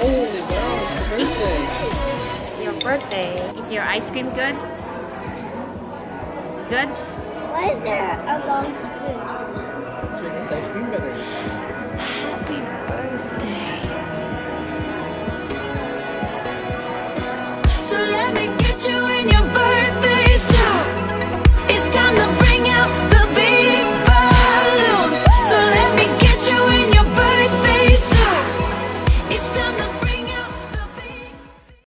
Holy wow, it's your birthday. It's your birthday. Is your ice cream good? Good? Why is there a long spoon? So you make ice cream better. Happy birthday. So let me get you in your birthday suit. It's time to